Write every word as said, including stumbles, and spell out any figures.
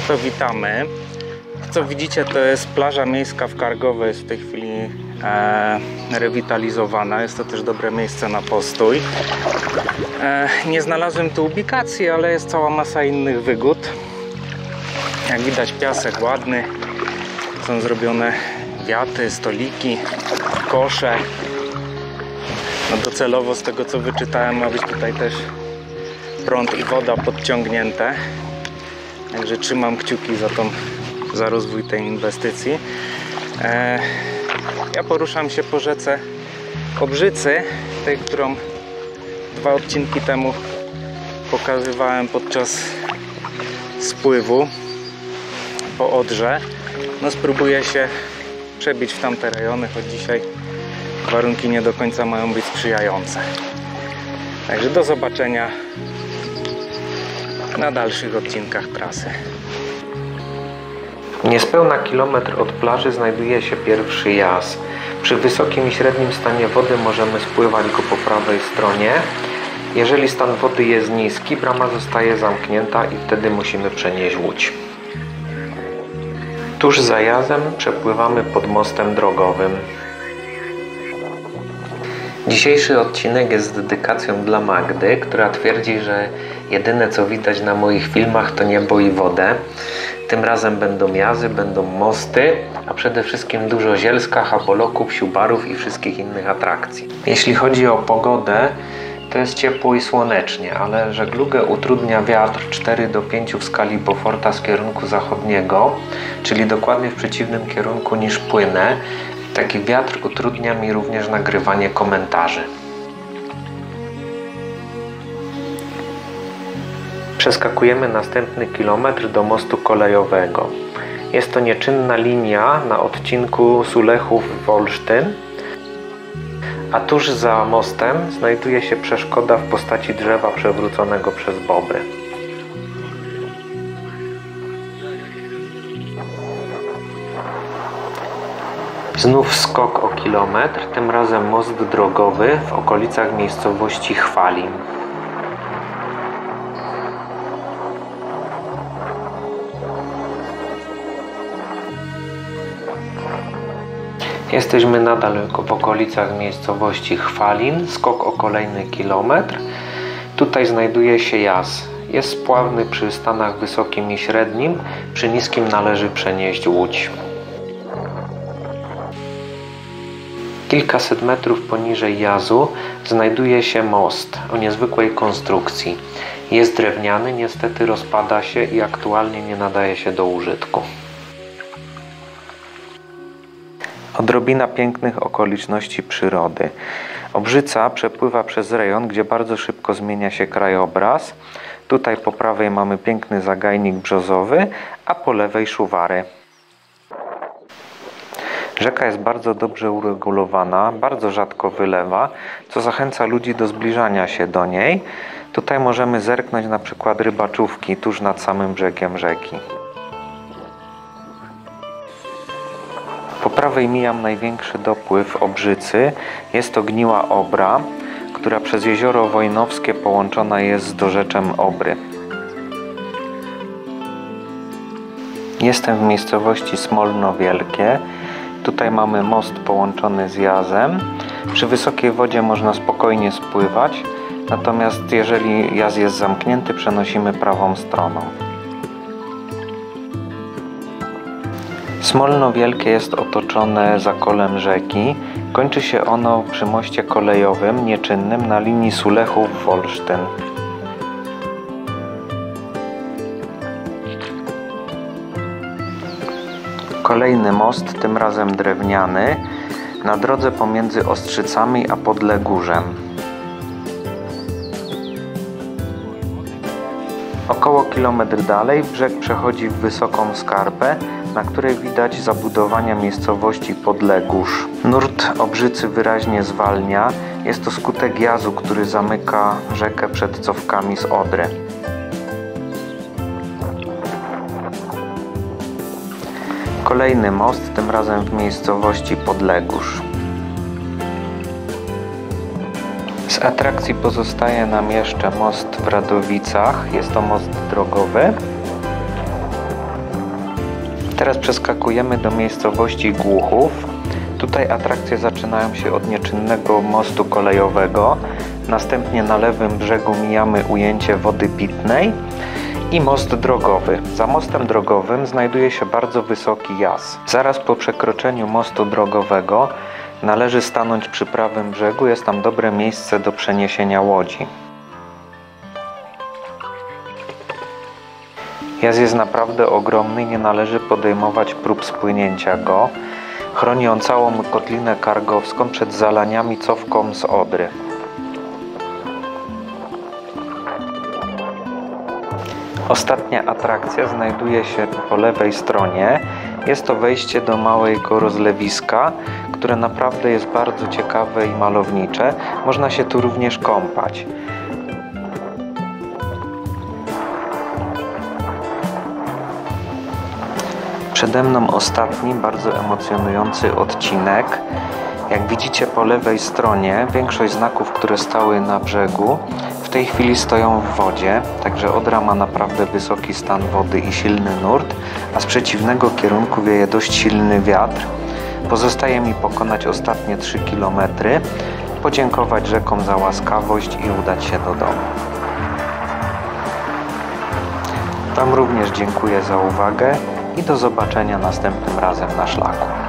to witamy. To, co widzicie, to jest plaża miejska w Kargowej, jest w tej chwili e, rewitalizowana. Jest to też dobre miejsce na postój. E, nie znalazłem tu ubikacji, ale jest cała masa innych wygód. Jak widać, piasek ładny. Są zrobione wiaty, stoliki, kosze. No docelowo, z tego co wyczytałem, ma być tutaj też prąd i woda podciągnięte. Także trzymam kciuki za, tą, za rozwój tej inwestycji. E, ja poruszam się po rzece Obrzycy, tej, którą dwa odcinki temu pokazywałem podczas spływu po Odrze. No spróbuję się przebić w tamte rejony, choć dzisiaj warunki nie do końca mają być sprzyjające. Także do zobaczenia na dalszych odcinkach trasy. Niespełna kilometr od plaży znajduje się pierwszy jaz. Przy wysokim i średnim stanie wody możemy spływać go po prawej stronie. Jeżeli stan wody jest niski, brama zostaje zamknięta i wtedy musimy przenieść łódź. Tuż za jazem przepływamy pod mostem drogowym. Dzisiejszy odcinek jest dedykacją dla Magdy, która twierdzi, że jedyne co widać na moich filmach to niebo i wodę. Tym razem będą jazy, będą mosty, a przede wszystkim dużo zielska, hapoloków, siubarów i wszystkich innych atrakcji. Jeśli chodzi o pogodę, to jest ciepło i słonecznie, ale żeglugę utrudnia wiatr cztery do pięciu w skali Beauforta z kierunku zachodniego, czyli dokładnie w przeciwnym kierunku niż płynę. Taki wiatr utrudnia mi również nagrywanie komentarzy. Przeskakujemy następny kilometr do mostu kolejowego. Jest to nieczynna linia na odcinku Sulechów-Wolsztyn, a tuż za mostem znajduje się przeszkoda w postaci drzewa przewróconego przez bobry. Znów skok o kilometr, tym razem most drogowy w okolicach miejscowości Chwalin. Jesteśmy nadal w okolicach miejscowości Chwalin, skok o kolejny kilometr. Tutaj znajduje się jaz. Jest spławny przy stanach wysokim i średnim, przy niskim należy przenieść łódź. Kilkaset metrów poniżej jazu znajduje się most o niezwykłej konstrukcji. Jest drewniany, niestety rozpada się i aktualnie nie nadaje się do użytku. Odrobina pięknych okoliczności przyrody. Obrzyca przepływa przez rejon, gdzie bardzo szybko zmienia się krajobraz. Tutaj po prawej mamy piękny zagajnik brzozowy, a po lewej szuwary. Rzeka jest bardzo dobrze uregulowana, bardzo rzadko wylewa, co zachęca ludzi do zbliżania się do niej. Tutaj możemy zerknąć na przykład rybaczówki tuż nad samym brzegiem rzeki. Po prawej mijam największy dopływ Obrzycy. Jest to Gniła Obra, która przez jezioro Wojnowskie połączona jest z dorzeczem Obry. Jestem w miejscowości Smolno Wielkie. Tutaj mamy most połączony z jazem. Przy wysokiej wodzie można spokojnie spływać, natomiast jeżeli jaz jest zamknięty, przenosimy prawą stroną. Smolno Wielkie jest otoczone zakolem rzeki. Kończy się ono przy moście kolejowym nieczynnym na linii Sulechów-Wolsztyn. Kolejny most, tym razem drewniany, na drodze pomiędzy Ostrzycami a Podlegórzem. Około kilometr dalej brzeg przechodzi w wysoką skarpę, na której widać zabudowania miejscowości Podlegórz. Nurt Obrzycy wyraźnie zwalnia. Jest to skutek jazu, który zamyka rzekę przed cofkami z Odry. Kolejny most, tym razem w miejscowości Podlegórz. Z atrakcji pozostaje nam jeszcze most w Radowicach. Jest to most drogowy. Teraz przeskakujemy do miejscowości Głuchów. Tutaj atrakcje zaczynają się od nieczynnego mostu kolejowego. Następnie na lewym brzegu mijamy ujęcie wody pitnej i most drogowy. Za mostem drogowym znajduje się bardzo wysoki jas. Zaraz po przekroczeniu mostu drogowego należy stanąć przy prawym brzegu. Jest tam dobre miejsce do przeniesienia łodzi. Jaz jest naprawdę ogromny i nie należy podejmować prób spłynięcia go. Chroni on całą kotlinę kargowską przed zalaniami cofką z Odry. Ostatnia atrakcja znajduje się po lewej stronie. Jest to wejście do małego rozlewiska, które naprawdę jest bardzo ciekawe i malownicze. Można się tu również kąpać. Przede mną ostatni, bardzo emocjonujący odcinek. Jak widzicie po lewej stronie, większość znaków, które stały na brzegu, w tej chwili stoją w wodzie, także Odra ma naprawdę wysoki stan wody i silny nurt, a z przeciwnego kierunku wieje dość silny wiatr. Pozostaje mi pokonać ostatnie trzy kilometry, podziękować rzekom za łaskawość i udać się do domu. Wam również dziękuję za uwagę i do zobaczenia następnym razem na szlaku.